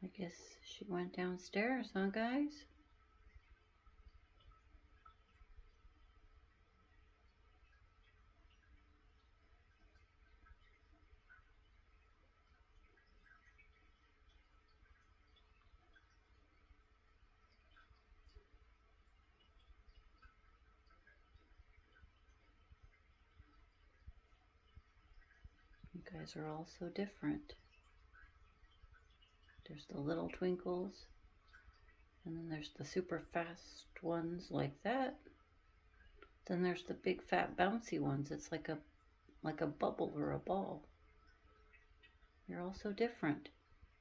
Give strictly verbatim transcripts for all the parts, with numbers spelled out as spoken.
guess she went downstairs, huh, guys? You guys are all so different. There's the little twinkles, and then there's the super fast ones like that. Then there's the big fat bouncy ones. It's like a like a bubble or a ball. You're all so different.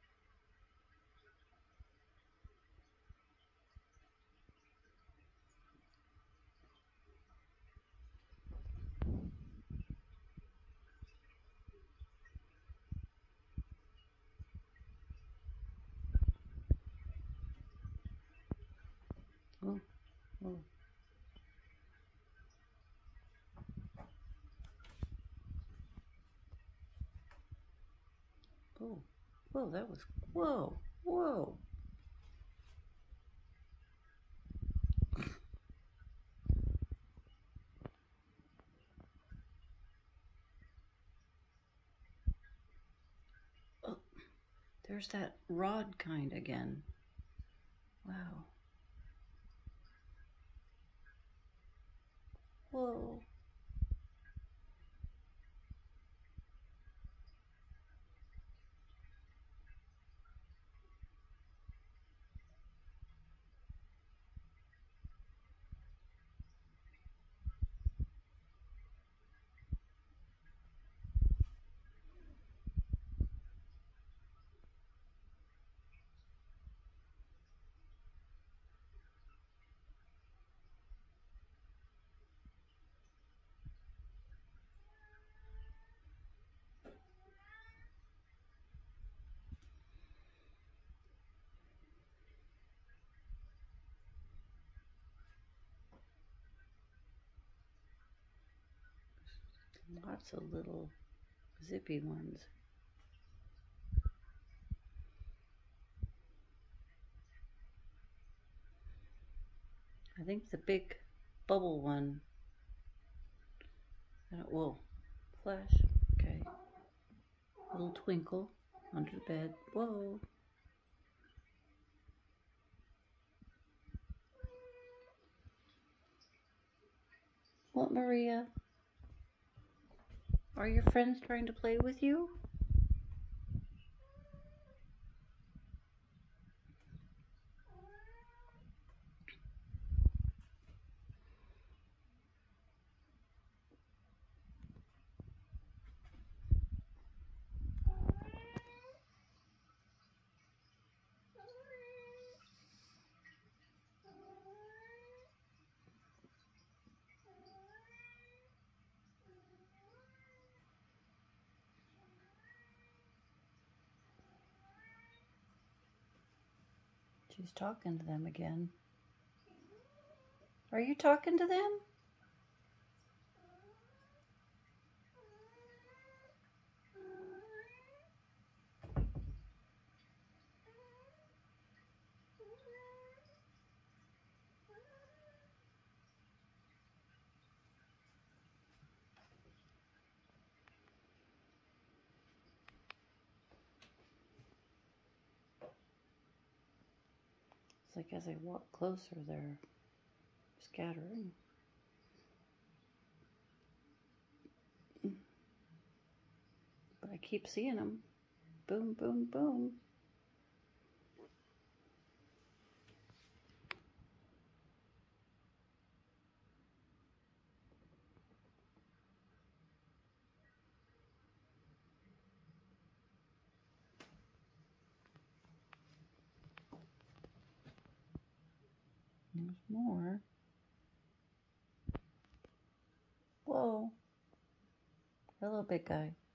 Oh, oh. Oh, whoa, that was, whoa, whoa. Oh, there's that rod kind again. Wow. Whoa. Lots of little zippy ones. I think the big bubble one. I don't, whoa, flash. Okay. Little twinkle under the bed. Whoa. What, Maria? Are your friends trying to play with you? She's talking to them again. Are you talking to them? It's like as I walk closer, they're scattering. But I keep seeing them. Boom, boom, boom. There's more. Whoa. Hello, big guy.